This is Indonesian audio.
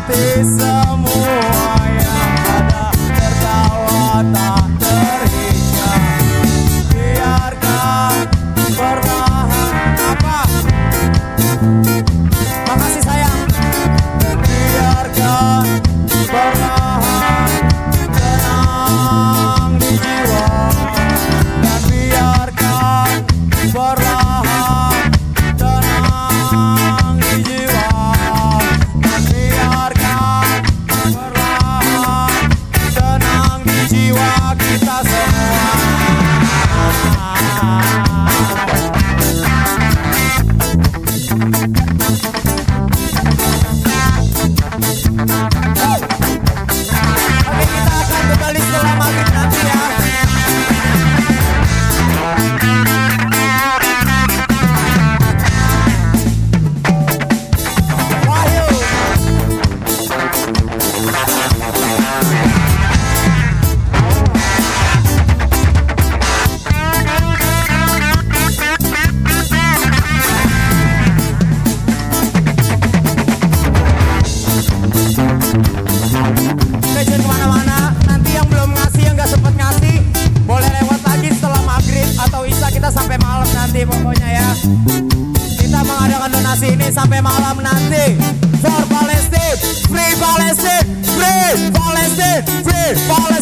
hati semua yang ada tertawa tak terhingga. Biarkan perlahan apa? Makasih sayang. Biarkan perlahan tenang di jiwa, dan biarkan perlahan tenang di jiwa, dan biarkan perlahan tenang di jiwa kita semua. Oke, kita akan kembali setelah maghrib nanti ya. Wahyu. Jangan kemana-mana. Nanti yang belum ngasih, yang gak sempet ngasih, boleh lewat lagi setelah maghrib atau isya. Kita sampai malam nanti pokoknya ya. Kita mengadakan donasi ini sampai malam nanti. For Palestine, free Palestine, free Palestine, free Palestine.